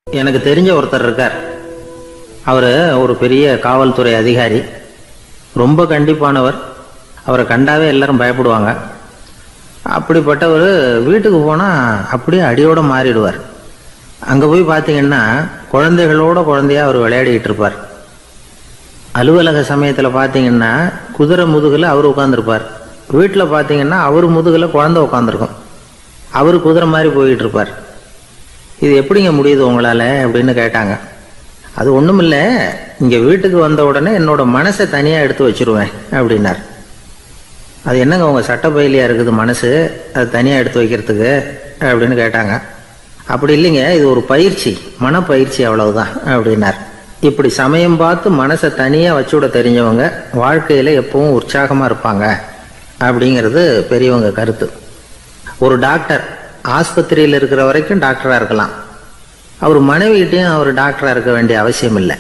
எனக்கு தெரிஞ்ச ஒருத்தர் இருக்கார். அவர் ஒரு பெரிய காவல்துறை அதிகாரி, ரொம்ப கண்டிப்பானவர். அவரை கண்டாவே எல்லாரும் பயப்படுவாங்க. அப்படிப்பட்டவர் வீட்டுக்கு போனால் அப்படியே அடியோடு மாறிடுவார். அங்கே போய் பார்த்தீங்கன்னா குழந்தையாக அவர் விளையாடிக்கிட்டு இருப்பார். அலுவலக சமயத்தில் பார்த்தீங்கன்னா குதிரை முதுகில் அவர் உட்காந்துருப்பார். வீட்டில் பார்த்தீங்கன்னா அவர் முதுகில் குழந்தை உட்காந்துருக்கும். அவர் குதிரை மாதிரி போயிட்டு இருப்பார். இது எப்படிங்க முடியுது உங்களால் அப்படின்னு கேட்டாங்க. அது ஒன்றும் இல்லை, இங்கே வீட்டுக்கு வந்த உடனே என்னோட மனசை தனியாக எடுத்து வச்சிருவேன் அப்படின்னார். அது என்னங்க உங்கள் சட்டப்பயிலியாக இருக்குது மனசு, அது தனியாக எடுத்து வைக்கிறதுக்கு அப்படின்னு கேட்டாங்க. அப்படி இல்லைங்க, இது ஒரு பயிற்சி, மனப்பயிற்சி, அவ்வளவுதான் அப்படின்னார். இப்படி சமயம் பார்த்து மனசை தனியாக வச்சுவிட தெரிஞ்சவங்க வாழ்க்கையில் எப்பவும் உற்சாகமாக இருப்பாங்க அப்படிங்கிறது பெரியவங்க கருத்து. ஒரு டாக்டர் ஆஸ்பத்திரியில் இருக்கிற வரைக்கும் டாக்டராக இருக்கலாம். அவர் மனைவிகிட்டையும் அவர் டாக்டராக இருக்க வேண்டிய அவசியம் இல்லை.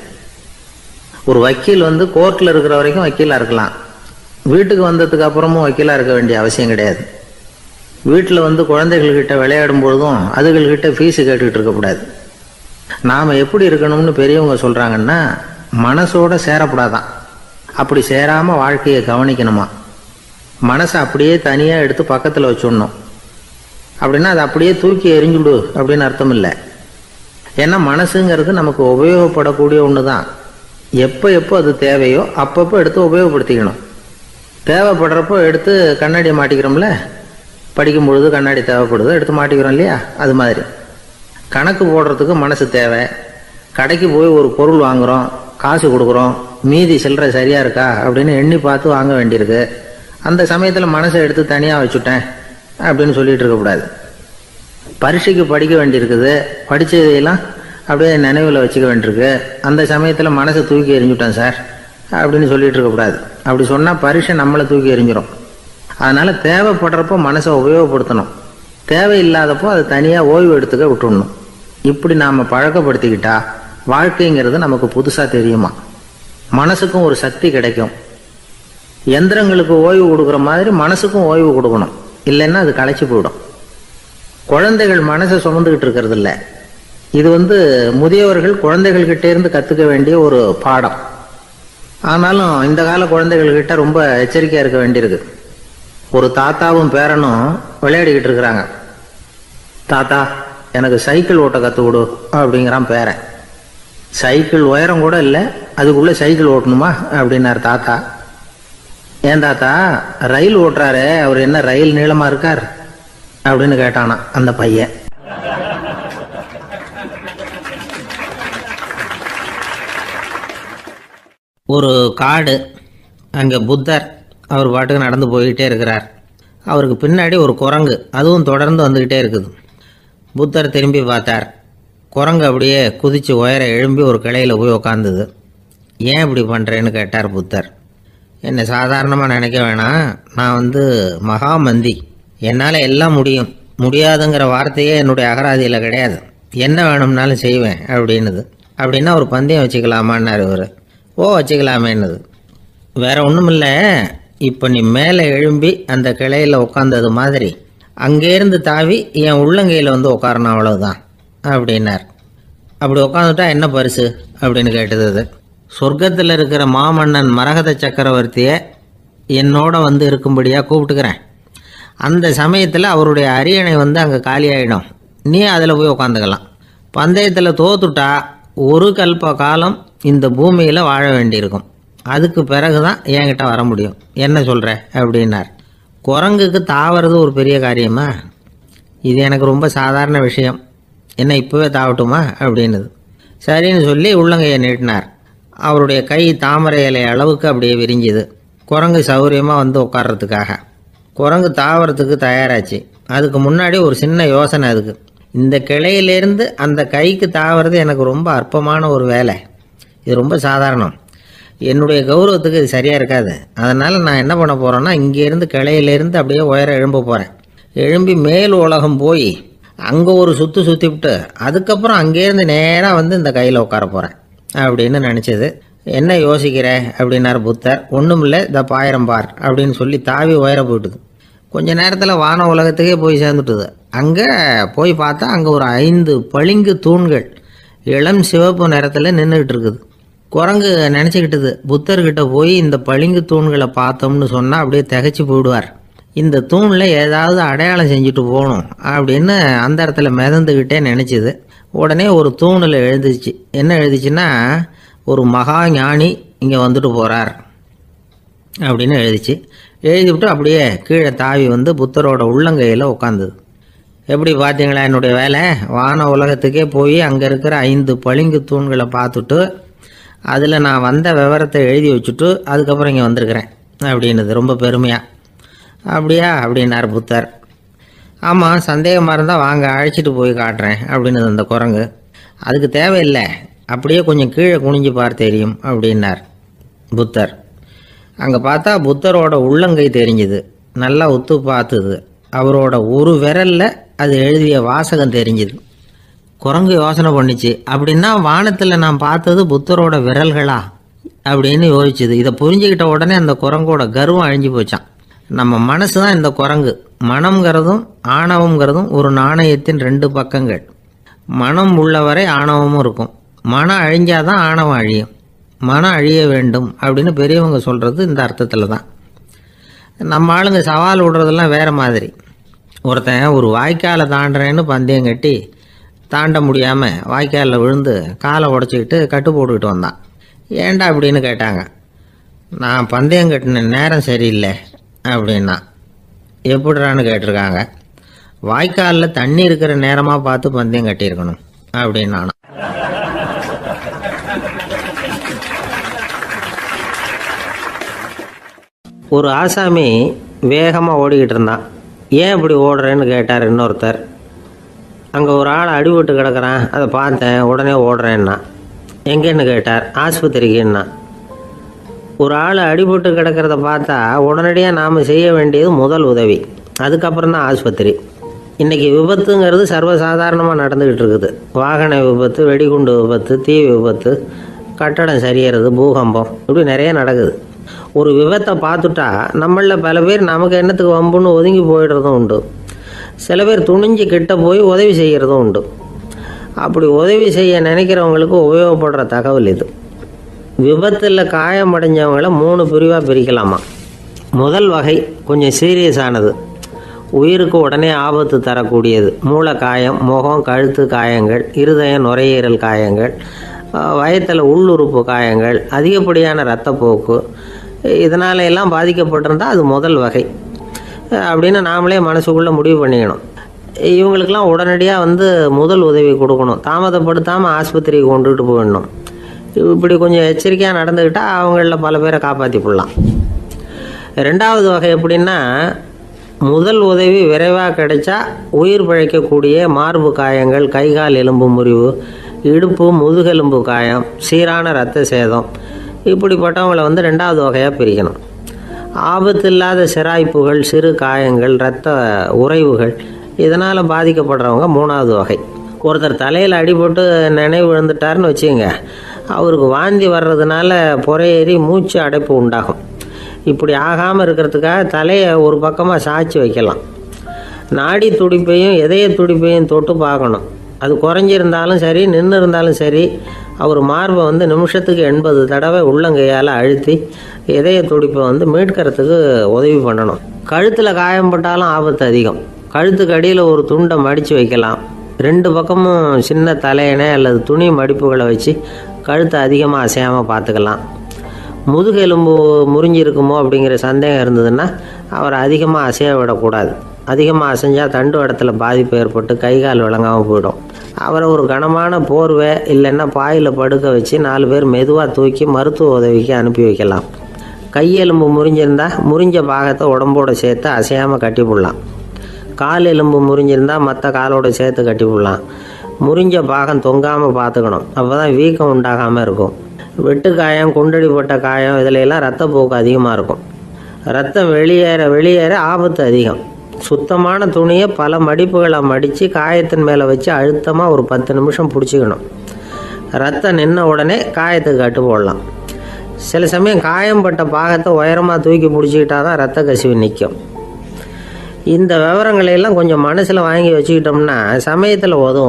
ஒரு வக்கீல் கோர்ட்டில் இருக்கிற வரைக்கும் வக்கீலாக இருக்கலாம். வீட்டுக்கு வந்ததுக்கு அப்புறமும் வக்கீலாக இருக்க வேண்டிய அவசியம் கிடையாது. வீட்டில் குழந்தைகள்கிட்ட விளையாடும் பொழுதும் அதுகள்கிட்ட ஃபீஸு கேட்டுக்கிட்டு இருக்கக்கூடாது. நாம் எப்படி இருக்கணும்னு பெரியவங்க சொல்கிறாங்கன்னா, மனசோட சேரக்கூடாதான். அப்படி சேராமல் வாழ்க்கையை கவனிக்கணுமா. மனசை அப்படியே தனியாக எடுத்து பக்கத்தில் வச்சுடணும். அப்படின்னா அதை அப்படியே தூக்கி எறிஞ்சுடு அப்படின்னு அர்த்தம் இல்லை. ஏன்னா மனசுங்கிறது நமக்கு உபயோகப்படக்கூடிய ஒன்று தான். எப்போ எப்போ அது தேவையோ அப்பப்போ எடுத்து உபயோகப்படுத்திக்கணும். தேவைப்படுறப்போ எடுத்து கண்ணாடியை மாட்டிக்கிறோம்ல, படிக்கும் பொழுது கண்ணாடி தேவைப்படுது, எடுத்து மாட்டிக்கிறோம் இல்லையா? அது மாதிரி கணக்கு போடுறதுக்கு மனசு தேவை. கடைக்கு போய் ஒரு பொருள் வாங்குகிறோம், காசு கொடுக்குறோம், மீதி சில்லறை சரியாக இருக்கா அப்படின்னு எண்ணி பார்த்து வாங்க வேண்டியிருக்கு. அந்த சமயத்தில் மனசை எடுத்து தனியாக வச்சுட்டேன் அப்படின்னு சொல்லிட்டு இருக்கக்கூடாது. பரீட்சைக்கு படிக்க வேண்டியிருக்குது, படித்ததையெல்லாம் அப்படியே நினைவில் வச்சுக்க வேண்டியிருக்கு. அந்த சமயத்தில் மனசை தூக்கி எறிஞ்சுட்டேன் சார் அப்படின்னு சொல்லிட்டு இருக்கக்கூடாது. அப்படி சொன்னால் பரீட்சை நம்மளை தூக்கி எறிஞ்சிடும். அதனால் தேவைப்படுறப்போ மனசை உபயோகப்படுத்தணும், தேவையில்லாதப்போ அதை தனியாக ஓய்வு எடுத்துக்க விட்டுடணும். இப்படி நாம் பழக்கப்படுத்திக்கிட்டா வாழ்க்கைங்கிறது நமக்கு புதுசாக தெரியுமா. மனசுக்கும் ஒரு சக்தி கிடைக்கும். எந்திரங்களுக்கு ஓய்வு கொடுக்குற மாதிரி மனசுக்கும் ஓய்வு கொடுக்கணும், இல்லைன்னா அது களைச்சி போயிடும். குழந்தைகள் மனசை சுமந்துக்கிட்டு இருக்கிறது இல்லை. இது முதியவர்கள் குழந்தைகள்கிட்ட இருந்து கற்றுக்க வேண்டிய ஒரு பாடம். ஆனாலும் இந்த கால குழந்தைகள்கிட்ட ரொம்ப எச்சரிக்கையாக இருக்க வேண்டியிருக்கு. ஒரு தாத்தாவும் பேரனும் விளையாடிக்கிட்டு இருக்கிறாங்க. தாத்தா, எனக்கு சைக்கிள் ஓட்ட கற்றுக் கொடு அப்படிங்கிறான் பேரன். சைக்கிள் உயரம் கூட இல்லை, அதுக்குள்ளே சைக்கிள் ஓட்டணுமா அப்படின்னார் தாத்தா. ஏன் தாத்தா, ரயில் ஓட்டுறாரு, அவர் என்ன ரயில் நீளமாக இருக்கார் அப்படின்னு கேட்டானா அந்த பையன். ஒரு காடு, அங்கே புத்தர் அவர் பாட்டுக்கு நடந்து போய்கிட்டே இருக்கிறார். அவருக்கு பின்னாடி ஒரு குரங்கு, அதுவும் தொடர்ந்து வந்துக்கிட்டே இருக்குது. புத்தர் திரும்பி பார்த்தார். குரங்கு அப்படியே குதித்து உயர எழும்பி ஒரு கிளையில் போய் உக்காந்துது. ஏன் இப்படி பண்ணுறேன்னு கேட்டார் புத்தர். என்னை சாதாரணமாக நினைக்க வேணாம், நான் மகாமந்தி, என்னால் எல்லாம் முடியும், முடியாதுங்கிற வார்த்தையே என்னுடைய அகராதியில் கிடையாது, என்ன வேணும்னாலும் செய்வேன் அப்படின்னுது. அப்படின்னா ஒரு பந்தயம் வச்சுக்கலாமான்னார் இவர். ஓ, வச்சுக்கலாமேன்னுது. வேறு ஒன்றும் இல்லை, இப்போ நீ மேலே எழும்பி அந்த கிளையில் உட்காந்தது மாதிரி அங்கேருந்து தாவி என் உள்ளங்கையில் உட்காரணும், அவ்வளவுதான் அப்படின்னார். அப்படி உட்காந்துட்டா என்ன பரிசு அப்படின்னு கேட்டது அது. சொர்க்கத்தில் இருக்கிற மாமன்னன் மரகத சக்கரவர்த்தியை என்னோட இருக்கும்படியாக கூப்பிட்டுக்கிறேன். அந்த சமயத்தில் அவருடைய அரியணை அங்கே காலியாகிடும், நீ அதில் போய் உட்காந்துக்கலாம். பந்தயத்தில் தோத்துட்டா ஒரு கல்ப காலம் இந்த பூமியில் வாழ வேண்டியிருக்கும், அதுக்கு பிறகு தான் என்கிட்ட வர முடியும், என்ன சொல்கிற அப்படின்னார். குரங்குக்கு தாவறது ஒரு பெரிய காரியமா? இது எனக்கு ரொம்ப சாதாரண விஷயம், என்ன இப்போவே தாவட்டுமா அப்படின்னுது. சரின்னு சொல்லி உள்ளங்கையை நீட்டினார். அவருடைய கை தாமரை இலை அளவுக்கு அப்படியே விரிஞ்சுது. குரங்கு சௌகரியமாக உட்கார்றதுக்காக. குரங்கு தாவறதுக்கு தயாராச்சு. அதுக்கு முன்னாடி ஒரு சின்ன யோசனை அதுக்கு. இந்த கிளையிலேருந்து அந்த கைக்கு தாவறது எனக்கு ரொம்ப அற்பமான ஒரு வேலை, இது ரொம்ப சாதாரணம், என்னுடைய கௌரவத்துக்கு இது சரியாக இருக்காது. அதனால் நான் என்ன பண்ண போகிறேன்னா, இங்கேருந்து கிளையிலேருந்து அப்படியே உயர எழும்ப போகிறேன். எழும்பி மேல் உலகம் போய் அங்கே ஒரு சுற்றிவிட்டு அதுக்கப்புறம் அங்கேருந்து நேராக இந்த கையில் உட்கார போகிறேன் அப்படின்னு நினச்சது. என்ன யோசிக்கிற அப்படின்னார் புத்தர். ஒன்றும் இல்லை, இந்த பாயிரம் பார் அப்படின்னு சொல்லி தாவி உயர போயிட்டுது. கொஞ்ச நேரத்தில் வான உலகத்துக்கே போய் சேர்ந்துட்டுது. அங்கே போய் பார்த்தா அங்கே ஒரு 5 பளிங்கு தூண்கள் இளம் சிவப்பு நிறத்தில் நின்றுக்கிட்டு இருக்குது. குரங்கு நினச்சிக்கிட்டது, புத்தர்கிட்ட போய் இந்த பளிங்கு தூண்களை பார்த்தோம்னு சொன்னால் அப்படியே திகைச்சு போயிடுவார், இந்த தூணில் ஏதாவது அடையாளம் செஞ்சுட்டு போகணும் அப்படின்னு அந்த இடத்துல மிதந்துக்கிட்டே நினச்சிது. உடனே ஒரு தூணில் எழுதிச்சு. என்ன எழுதிச்சுன்னா, ஒரு மகா ஞானி இங்கே வந்துட்டு போகிறார் அப்படின்னு எழுதிச்சு. எழுதிவிட்டு அப்படியே கீழே தாவி வந்து புத்தரோட உள்ளங்கையில் உட்காந்துது. எப்படி பார்த்தீங்களா என்னுடைய வேலை? வான உலகத்துக்கே போய் அங்கே இருக்கிற 5 பளிங்கு தூண்களை பார்த்துட்டு அதில் நான் வந்த விவரத்தை எழுதி வச்சுட்டு அதுக்கப்புறம் இங்கே வந்திருக்கிறேன் அப்படின்னுது ரொம்ப பெருமையாக. அப்படியா அப்படின்னார் புத்தர். ஆமாம், சந்தேகமாக இருந்தால் வாங்க, அழைச்சிட்டு போய் காட்டுறேன் அப்படின்னுது அந்த குரங்கு. அதுக்கு தேவையில்லை, அப்படியே கொஞ்சம் கீழே குனிஞ்சு பார்த்து தெரியும் அப்படின்னார் புத்தர். அங்கே பார்த்தா புத்தரோட உள்ளங்கை தெரிஞ்சுது. நல்லா உத்து பார்த்துது. அவரோட ஒரு விரலில் அது எழுதிய வாசகம் தெரிஞ்சுது. குரங்கு யோசனை பண்ணிச்சு, அப்படின்னா வானத்தில் நான் பார்த்தது புத்தரோட விரல்களா அப்படின்னு யோசிச்சுது. இதை புரிஞ்சுக்கிட்ட உடனே அந்த குரங்கோட கர்வம் அழிஞ்சு போச்சான். நம்ம மனசு தான் இந்த குரங்கு. மனம்ங்கிறதும் ஆணவம்ங்கிறதும் ஒரு நாணயத்தின் 2 பக்கங்கள். மனம் உள்ளவரை ஆணவமும் இருக்கும். மனம் அழிஞ்சாதான் ஆணவம் அழியும். மனம் அழிய வேண்டும் அப்படின்னு பெரியவங்க சொல்கிறது இந்த அர்த்தத்தில் தான். நம்ம ஆளுங்க சவால் விடுறதெல்லாம் வேறு மாதிரி. ஒருத்தன் ஒரு வாய்க்காலை தாண்டுறேன்னு பந்தயம் கட்டி தாண்ட முடியாமல் வாய்க்காலில் விழுந்து காலை உடச்சிக்கிட்டு கட்டு போட்டுக்கிட்டு வந்தான். ஏன்டா அப்படின்னு கேட்டாங்க. நான் பந்தயம் கட்டின நேரம் சரியில்லை அப்படின்னா. எப்படிறான்னு கேட்டிருக்காங்க. வாய்க்காலில் தண்ணி இருக்கிற நேரமாக பார்த்து பந்தயம் கட்டியிருக்கணும் அப்படின்னா. ஒரு ஆசாமி வேகமாக ஓடிக்கிட்டு இருந்தான். ஏன் இப்படி ஓடுறேன்னு கேட்டார் இன்னொருத்தர். அங்கே ஒரு ஆள் அடிபட்டு கிடக்கிறான், அதை பார்த்தேன், உடனே ஓடுறேன்னா. எங்கேன்னு கேட்டார். ஆஸ்பத்திரிக்குன்னா. ஒரு ஆள் அடிபட்டு கிடக்கிறத பார்த்தா உடனடியாக நாம் செய்ய வேண்டியது முதல் உதவி, அதுக்கப்புறம் தான் ஆஸ்பத்திரி. இன்றைக்கி விபத்துங்கிறது சர்வசாதாரணமாக நடந்துக்கிட்டு இருக்குது. வாகன விபத்து, வெடிகுண்டு விபத்து, தீ விபத்து, கட்டடம் சரியறது, பூகம்பம், இப்படி நிறைய நடக்குது. ஒரு விபத்தை பார்த்துட்டா நம்மளில் பல பேர் நமக்கு என்னத்துக்கு வம்புன்னு ஒதுங்கி போயிடுறதும் உண்டு. சில பேர் துணிஞ்சு கிட்ட போய் உதவி செய்கிறதும் உண்டு. அப்படி உதவி செய்ய நினைக்கிறவங்களுக்கு உபயோகப்படுற தகவல் இது. விபத்தில் காயமடைஞ்சவங்களை 3 பிரிவாக பிரிக்கலாமா. முதல் வகை கொஞ்சம் சீரியஸானது, உயிருக்கு உடனே ஆபத்து தரக்கூடியது. மூளை காயம், முகம், கழுத்து காயங்கள், இருதயம், நுரையீரல் காயங்கள், வயத்தில் உள்ளுறுப்பு காயங்கள், அதிகப்படியான இரத்தப்போக்கு, இதனால எல்லாம் பாதிக்கப்பட்டிருந்தால் அது முதல் வகை அப்படின்னு நாமளே மனசுக்குள்ளே முடிவு பண்ணிக்கணும். இவங்களுக்கெல்லாம் உடனடியாக வந்து முதல் உதவி கொடுக்கணும். தாமதப்படுத்தாமல் ஆஸ்பத்திரிக்கு கொண்டுகிட்டு போயிடணும். இப்படி கொஞ்சம் எச்சரிக்கையாக நடந்துக்கிட்டால் அவங்களில் பல பேரை காப்பாற்றி போடலாம். 2வது வகை எப்படின்னா, முதல் உதவி விரைவாக கிடைச்சா உயிர் பிழைக்கக்கூடிய மார்பு காயங்கள், கைகால் எலும்பு முறிவு, இடுப்பு முதுகெலும்பு காயம், சீரான இரத்த சேதம், இப்படிப்பட்டவங்களை வந்து 2வது வகையாக பிரிக்கணும். ஆபத்து இல்லாத சிராய்ப்புகள், சிறு காயங்கள், இரத்த உறைவுகள், இதனால் பாதிக்கப்படுறவங்க 3வது வகை. ஒருத்தர் தலையில் அடிபட்டு நினைவு விழுந்துட்டாருன்னு வச்சுங்க, அவருக்கு வாந்தி வர்றதுனால புறையேறி மூச்சு அடைப்பு உண்டாகும். இப்படி ஆகாமல் இருக்கிறதுக்காக தலையை ஒரு பக்கமாக சாய்ச்சி வைக்கலாம். நாடி துடிப்பையும் இதய துடிப்பையும் தொட்டு பார்க்கணும். அது குறைஞ்சிருந்தாலும் சரி, நின்று இருந்தாலும் சரி, அவர் மார்பை வந்து நிமிஷத்துக்கு 80 தடவை உள்ளங்கையால் அழுத்தி இதய துடிப்பை வந்து மீட்கிறதுக்கு உதவி பண்ணணும். கழுத்தில் காயம்பட்டாலும் ஆபத்து அதிகம். கழுத்துக்கு அடியில் ஒரு துண்டை மடித்து வைக்கலாம். 2 பக்கமும் சின்ன தலையணை அல்லது துணி மடிப்புகளை வச்சு கழுத்தை அதிகமாக அசையாமல் பார்த்துக்கலாம். முதுகெலும்பு முறிஞ்சிருக்குமோ அப்படிங்கிற சந்தேகம் இருந்ததுன்னா அவரை அதிகமாக அசைய விடக்கூடாது. அதிகமாக அசைஞ்சால் தண்டு இடத்துல பாதிப்பு ஏற்பட்டு கைகால் விளங்காமல் போயிடும். அவரை ஒரு கனமான போர்வை இல்லைன்னா பாயில் படுக்க வச்சு 4 பேர் மெதுவாக தூக்கி மருத்துவ உதவிக்கு அனுப்பி வைக்கலாம். கையெலும்பு முறிஞ்சிருந்தால் முறிஞ்ச பாகத்தை உடம்போடு சேர்த்து அசையாமல் கட்டி போடலாம். கால் எலும்பு முறிஞ்சிருந்தால் மற்ற காலோடு சேர்த்து கட்டி போடலாம். முறிஞ்ச பாகம் தொங்காமல் பார்த்துக்கணும், அப்போ தான் வீக்கம் உண்டாகாமல் இருக்கும். வெட்டு காயம், குண்டடிப்பட்ட காயம், இதிலெல்லாம் ரத்தப்போக்கு அதிகமாக இருக்கும். ரத்தம் வெளியேற ஆபத்து அதிகம். சுத்தமான துணியை பல மடிப்புகளை மடித்து காயத்தின் மேலே வச்சு அழுத்தமாக ஒரு 10 நிமிஷம் பிடிச்சிக்கணும். ரத்தம் நின்ன உடனே காயத்துக்கு கட்டு போடலாம். சில சமயம் காயம்பட்ட பாகத்தை உயரமாக தூக்கி பிடிச்சிக்கிட்டா தான் ரத்த கசிவு நிற்கும். இந்த விவரங்களையெல்லாம் கொஞ்சம் மனசில் வாங்கி வச்சுக்கிட்டோம்னா சமயத்தில் உதவும்.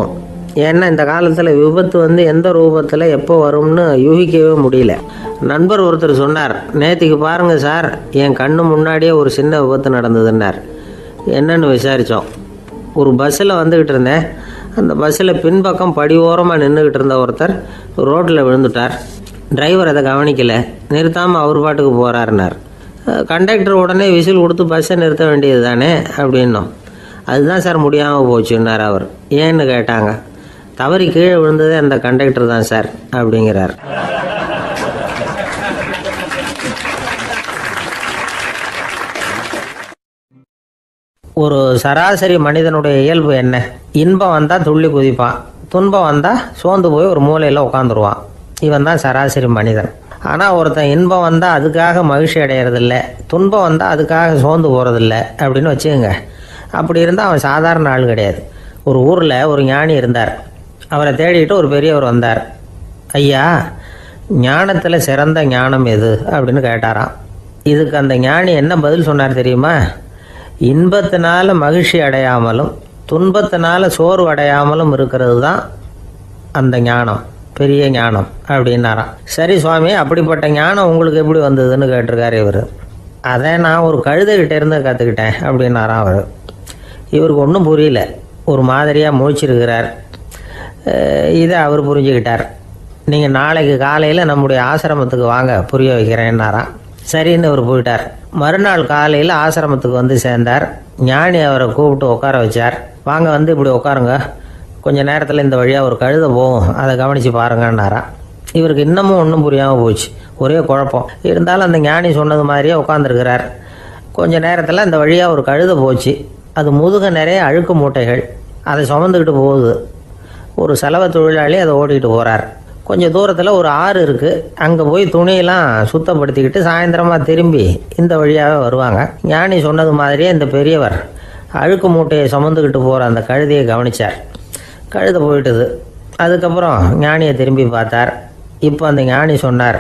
ஏன்னா இந்த காலத்தில் விபத்து வந்து எந்த ரூபத்தில் எப்போ வரும்னு யூகிக்கவே முடியல. நண்பர் ஒருத்தர் சொன்னார், நேற்றுக்கு பாருங்கள் சார், என் கண்ணு முன்னாடியே ஒரு சின்ன விபத்து நடந்ததுன்னார். என்னன்னு விசாரித்தோம். ஒரு பஸ்ஸில் வந்துக்கிட்டு இருந்தேன். அந்த பஸ்ஸில் பின்பக்கம் படி ஓரமாக நின்றுக்கிட்டு இருந்த ஒருத்தர் ரோட்டில் விழுந்துட்டார். டிரைவர் அதை கவனிக்கலை, நிறுத்தாமல் அவர் பாட்டுக்கு போகிறாருனார். கண்டக்டர் உடனே விசில் கொடுத்து பஸ்ஸை நிறுத்த வேண்டியது தானே அப்படின்னோம். அதுதான் சார் முடியாமல் போச்சுன்னார் அவர். ஏன்னு கேட்டாங்க. தவறி கீழே விழுந்ததே அந்த கண்டக்டர் தான் சார் அப்படிங்கிறார். ஒரு சராசரி மனிதனுடைய இயல்பு என்ன? இன்பம் வந்தால் துள்ளி குதிப்பான், துன்பம் வந்தால் சோர்ந்து போய் ஒரு மூலையில் உட்காந்துருவான். இவன் தான் சராசரி மனிதன். ஆனால் ஒருத்தன் இன்பம் வந்தால் அதுக்காக மகிழ்ச்சி அடையிறதில்ல, துன்பம் வந்தால் அதுக்காக சோர்ந்து போகிறதில்ல அப்படின்னு வச்சுக்கோங்க. அப்படி இருந்தால் அவன் சாதாரண ஆள் கிடையாது. ஒரு ஊரில் ஒரு ஞானி இருந்தார். அவரை தேடிட்டு ஒரு பெரியவர் வந்தார். ஐயா, ஞானத்தில் சிறந்த ஞானம் எது அப்படின்னு கேட்டாராம். இதுக்கு அந்த ஞானி என்ன பதில் சொன்னார் தெரியுமா? இன்பத்தினால மகிழ்ச்சி அடையாமலும் துன்பத்தினால சோர்வு அடையாமலும் இருக்கிறது தான் அந்த ஞானம், பெரிய ஞானம் அப்படின்னாராம். சரி சுவாமி, அப்படிப்பட்ட ஞானம் உங்களுக்கு எப்படி வந்ததுன்னு கேட்டிருக்காரு இவர். அதை நான் ஒரு கழுதைகிட்ட இருந்து கற்றுக்கிட்டேன் அப்படின்னாராம் அவர். இவருக்கு ஒன்றும் புரியல, ஒரு மாதிரியாக முழிச்சிருக்கிறார். இதை அவர் புரிஞ்சுக்கிட்டார். நீங்கள் நாளைக்கு காலையில் நம்முடைய ஆசிரமத்துக்கு வாங்க, புரிய வைக்கிறேன்னாராம். சரின்னு அவர் போயிட்டார். மறுநாள் காலையில் ஆசிரமத்துக்கு வந்து சேர்ந்தார். ஞானி அவரை கூப்பிட்டு உட்கார வச்சார். வாங்க, வந்து இப்படி உட்காருங்க, கொஞ்சம் நேரத்தில் இந்த வழியாக ஒரு கழுதை போகும், அதை கவனித்து பாருங்கன்னாராம். இவருக்கு இன்னமும் ஒன்றும் புரியாமல் போச்சு, ஒரே குழப்பம். இருந்தாலும் அந்த ஞானி சொன்னது மாதிரியே உட்காந்துருக்கிறார். கொஞ்சம் நேரத்தில் இந்த வழியாக ஒரு கழுதை போச்சு. அது முதுக நிறைய அழுக்கு மூட்டைகள், அதை சுமந்துக்கிட்டு போகுது. ஒரு செலவு தொழிலாளி அதை ஓட்டிகிட்டு போகிறார். கொஞ்சம் தூரத்தில் ஒரு ஆறு இருக்குது. அங்கே போய் துணியெல்லாம் சுத்தப்படுத்திக்கிட்டு சாயந்தரமாக திரும்பி இந்த வழியாகவே வருவாங்க. ஞானி சொன்னது மாதிரியே இந்த பெரியவர் அழுக்கு மூட்டையை சுமந்துக்கிட்டு போகிற அந்த கழுதையை கவனித்தார். கழுதை போயிட்டுது. அதுக்கப்புறம் ஞானியை திரும்பி பார்த்தார். இப்போ அந்த ஞானி சொன்னார்,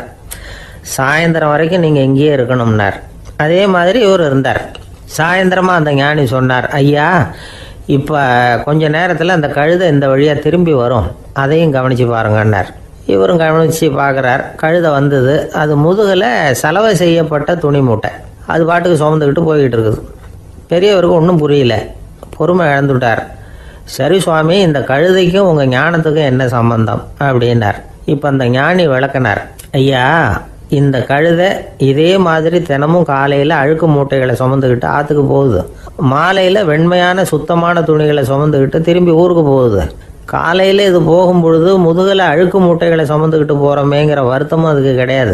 சாயந்தரம் வரைக்கும் நீங்கள் இங்கேயே இருக்கணும்னார். அதே மாதிரி இவர் இருந்தார். சாயந்தரமாக அந்த ஞானி சொன்னார், ஐயா, இப்போ கொஞ்ச நேரத்தில் அந்த கழுதை இந்த வழியாக திரும்பி வரும், அதையும் கவனித்து பாருங்கன்னார். இவரும் கவனித்து பார்க்குறார். கழுதை வந்தது. அது முதுகில் சலவை செய்யப்பட்ட துணி மூட்டை, அது பாட்டுக்கு சுமந்துக்கிட்டு போய்கிட்டு இருக்குது. பெரியவருக்கு ஒன்றும் புரியல, பொறுமை இழந்துவிட்டார். சரி சுவாமி, இந்த கழுதைக்கும் உங்கள் ஞானத்துக்கும் என்ன சம்பந்தம் அப்படின்னார். இப்போ அந்த ஞானி விளக்கினார். ஐயா, இந்த கழுதை இதே மாதிரி தினமும் காலையில் அழுக்கு மூட்டைகளை சுமந்துக்கிட்டு ஆற்றுக்கு போகுது, மாலையில் வெண்மையான சுத்தமான துணிகளை சுமந்துக்கிட்டு திரும்பி ஊருக்கு போகுது. காலையில் இது போகும் பொழுது முதுகில் அழுக்கு மூட்டைகளை சுமந்துக்கிட்டு போகிறோமேங்கிற வருத்தமும் அதுக்கு கிடையாது.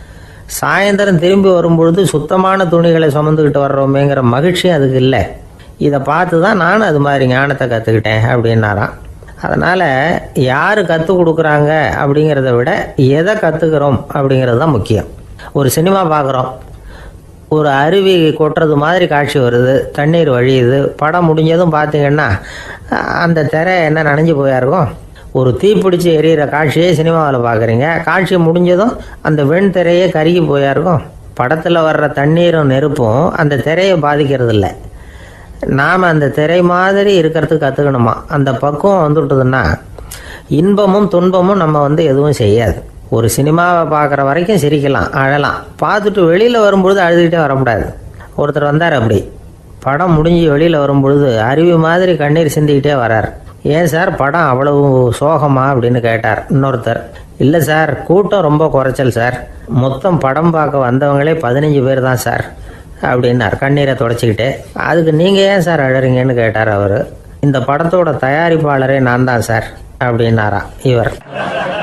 சாயந்தரம் திரும்பி வரும்பொழுது சுத்தமான துணிகளை சுமந்துக்கிட்டு வர்றோமேங்கிற மகிழ்ச்சியும் அதுக்கு இல்லை. இதை பார்த்து தான் நானும் அது மாதிரி ஞானத்தை கற்றுக்கிட்டேன் அப்படின்னாராம். அதனால் யார் கற்றுக் கொடுக்குறாங்க அப்படிங்கிறத விட எதை கற்றுக்கிறோம் அப்படிங்கிறது தான் முக்கியம். ஒரு சினிமா பார்க்குறோம், ஒரு அருவி கொட்டுறது மாதிரி காட்சி வருது, தண்ணீர் வழியுது. படம் முடிஞ்சதும் பார்த்தீங்கன்னா அந்த திரை என்ன நனைஞ்சு போயாருக்கும். ஒரு தீப்பிடிச்சு எரியிற காட்சியே சினிமாவில் பார்க்குறீங்க, காட்சி முடிஞ்சதும் அந்த வெண் திரையே கருகி போயாருக்கும். படத்தில் வர்ற தண்ணீரும் நெருப்பும் அந்த திரையை பாதிக்கிறது இல்லை. நாம் அந்த திரை மாதிரி இருக்கிறதுக்கு கற்றுக்கணுமா. அந்த பக்குவம் வந்துவிட்டதுன்னா இன்பமும் துன்பமும் நம்ம எதுவும் செய்யாது. ஒரு சினிமாவை பார்க்குற வரைக்கும் சிரிக்கலாம், அழலாம். பார்த்துட்டு வெளியில் வரும்பொழுது அழுதுகிட்டே வரக்கூடாது. ஒருத்தர் வந்தார், அப்படி படம் முடிஞ்சு வெளியில் வரும்பொழுது அருவி மாதிரி கண்ணீர் சிந்திக்கிட்டே வரார். ஏன் சார், படம் அவ்வளவு சோகமா அப்படின்னு கேட்டார். இன்னொருத்தர், இல்லை சார், கூட்டம் ரொம்ப குறைச்சல் சார், மொத்தம் படம் பார்க்க வந்தவங்களே 15 பேர் தான் சார் அப்படின்னார் கண்ணீரை தொடச்சிக்கிட்டே. அதுக்கு நீங்கள் ஏன் சார் அழறீங்கன்னு கேட்டார் அவர். இந்த படத்தோட தயாரிப்பாளரே நான் தான் சார் அப்படின்னாரா இவர்.